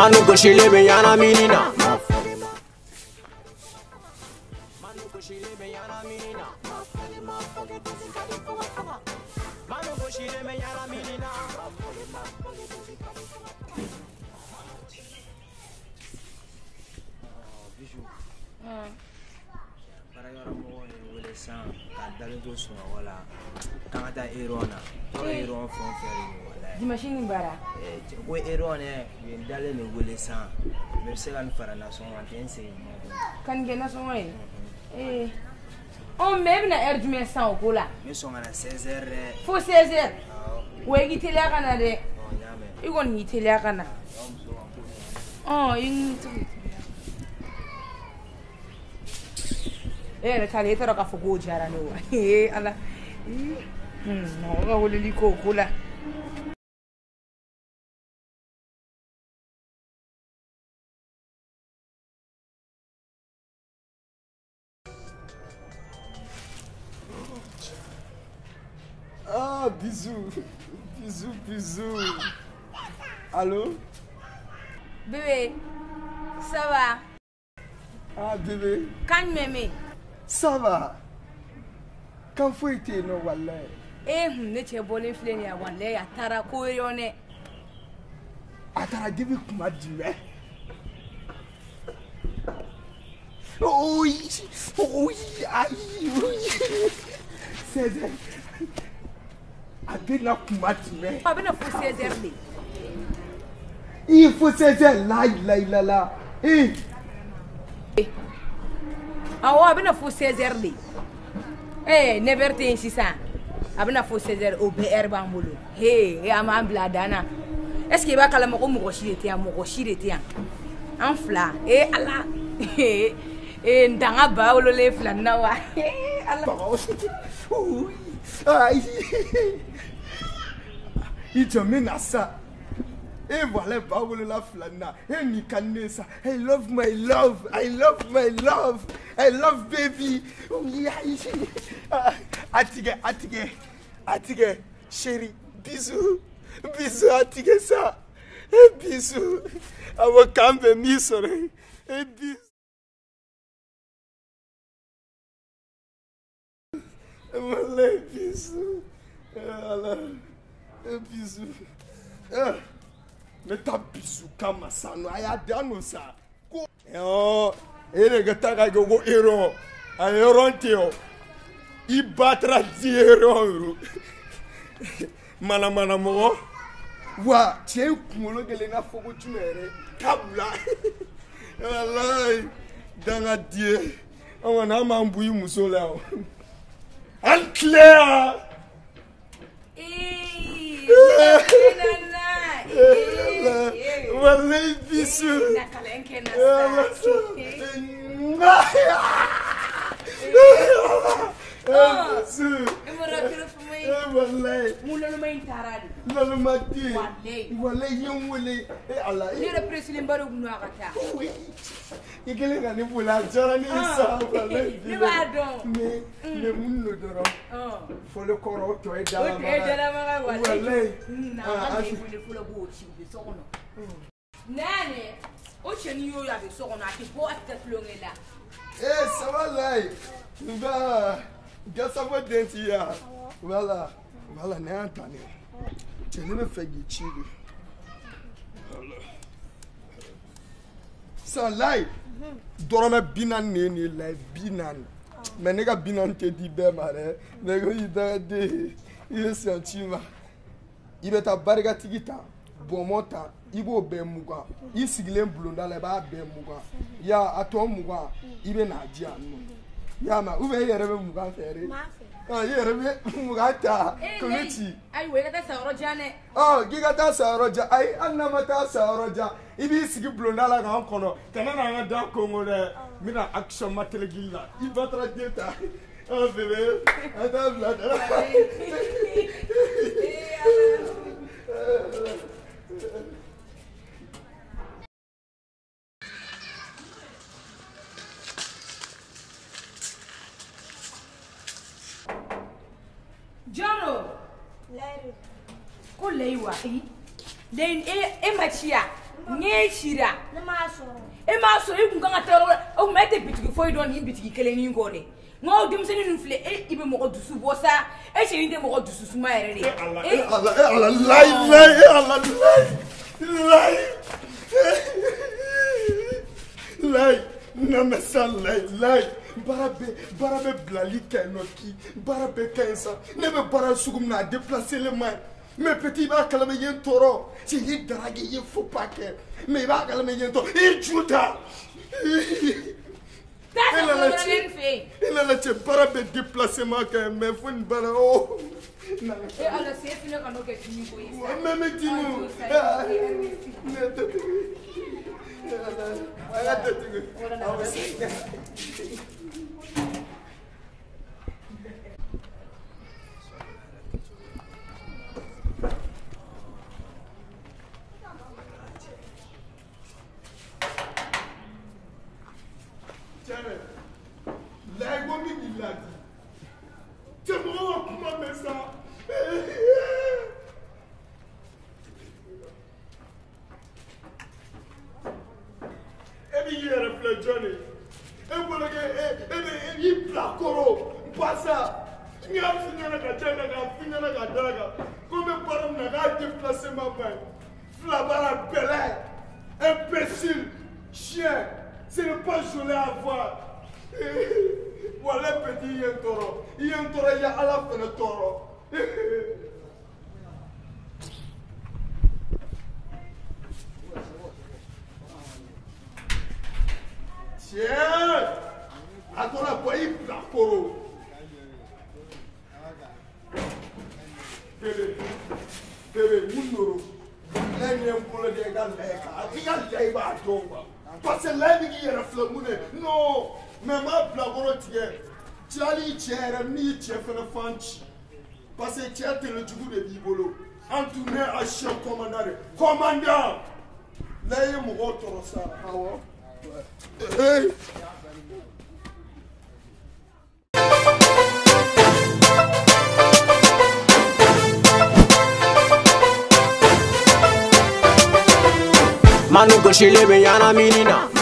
Manu koshile me yana minina. Manu koshile me yana minina. Manu koshile me yana minina. Para yɔrɔ mɔgɔw ye wele san ka dalen to sunɔgɔ la k'an ka taa Eron na Eron fɛn o fɛn de ye walayi. Dimanche ni bara. Ko Eron dɛ u ye n dalen de wele san mɛ bɛ se ka n fara nasɔngɔ kan kɛ n segin ɲɔgɔn. Kan kɛ nasɔngɔ ye. Mais e bɛna heure jumɛn san o ko la? N bɛ sɔn ka na 16h dɛ. Fo 16h. Wa i k'i teliya ka na dɛ. I kɔni k'i teliya ka na. I ni to. Yɛrɛ k'ale e taara k'a fɔ k'o diyara ne wa ala mɔgɔ ka weleli k'o ko la. Ah, bisous, bisous, bisous. Allô? Bébé, ça va? Ah, bébé. Quand mémé? Ça va. Quand faut été non wallahi. Ne t'ai bolé flé ya wallahi ya tara ko yone. Atara debi kuma diwe. Oui, oui, aïe, oui. C'est Abena kuma diwe. Abena faut 16h. Il faut 16h la. Awa abena fo 16h de. 9h te insisa. Abena fo 16h au BR bambolo. Ama ambla dana. Est-ce que ba kala mako mo shirete ya. En fla. Ala. Ndanga ba olole fla na wa. Ala. Aïe. Il te menace. Et voilà, Baoul la flana. Et Nikanesa. I love my love. I love my love. I love baby. Atige. Chérie. Bisous. Bisous, Atige ça. Et bisous. Avo kambe misore. Et bisous. Voilà, bisous. Et bisous. Mais ta bisou kama sano aya dano sa ko ere gata ga go ero ayoronte I batra diero mana mo wa tie kumolo gele na fogo tumere kabula wallahi danga die on na mambu yi musola o al clear Wallahi bisou. Nane, o cheni yo ya be so kono ati po atlonge la. Ça va là. Ça va denti ya. Voilà, ne antane. Tu ne me fais guichiri. Ça live. Dorome binan ne live binan. Mais nega binan te di be mare. Nego ida de. Il sentiment. Il est à barga tigita. Bon montant. Ibo be muga isigilen bulonda la ba be muga ya atom muga ibe na dia no ya ma ube yere be muga fere yere be muga ta komiti ai we gata sa roja ne gigata sa roja ai annamata sa roja ibi isigi bulonda la ga kono kana na da kongo le mina action matelegilla ibatra deta bébé attends là Jono. Ko leiwa. Den e machia. Nye shira. Ne m'a sɔrɔ. E m'a sɔrɔ I kun kan ka taa yɔrɔ la. O kuma e tɛ bitigi foyi dɔn nin bitigi kelen nin kɔ dɛ. Nka o denmisɛnnin ninnu filɛ I bɛ mɔgɔ dusu bɔ sa. E cɛnin tɛ mɔgɔ dusu suma yɛrɛ de. Lai, non mais ça, lai, barabe blali kainoki, barabe kainsa, ne be bara sugum na déplacer les mains. Mais petit va calmer yen toro, si il drague il faut pas que, mais va calmer yen toro, il juda. Il a la barabe déplacement quand même, faut une bara oh. E ala se fina ka no ke tini ko isa. Même dis-nous. Imbécile, chien, ce n'est pas joli à voir. Voilà petit Yentoro. Yentoro, il y a à la fin de toro. Tiens, attends la boîte, il plat poro. Bébé, Mounoro. Parce que là, il y a un flamouné. Non, mais ma blague, tu as dit que tu as mis tu as fait le fanchi. Parce que tu as été le jour de Bibolo. Entourné à chien commandant. Commandant! Là, il y a mon autre ça. Hey! Manu ko shile be yana minina.